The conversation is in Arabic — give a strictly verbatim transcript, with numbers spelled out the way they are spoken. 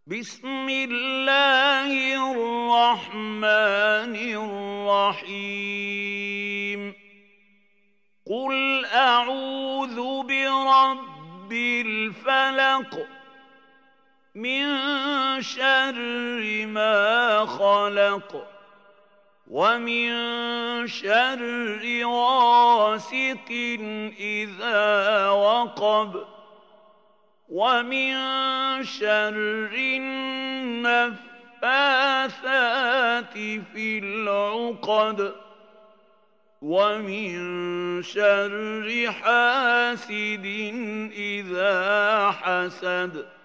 بسم الله الرحمن الرحيم قل أعوذ برب الفلق من شر ما خلق ومن شر غاسق إذا وقب ومن شر النفاثات في العقد ومن شر حاسد إذا حسد